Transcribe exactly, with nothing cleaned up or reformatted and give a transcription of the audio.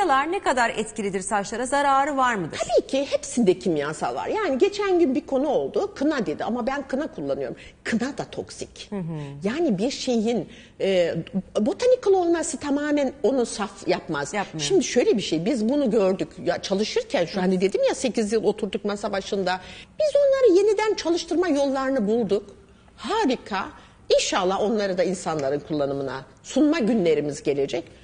Kimyalar ne kadar etkilidir saçlara? Zararı var mıdır? Tabii ki hepsinde kimyasal var. Yani geçen gün bir konu oldu. Kına dedi ama ben kına kullanıyorum. Kına da toksik. Hı hı. Yani bir şeyin e, botanical olması tamamen onu saf yapmaz. Yapmıyor. Şimdi şöyle bir şey, biz bunu gördük. Ya çalışırken şu hani dedim ya sekiz yıl oturduk masa başında. Biz onları yeniden çalıştırma yollarını bulduk. Harika. İnşallah onları da insanların kullanımına sunma günlerimiz gelecek.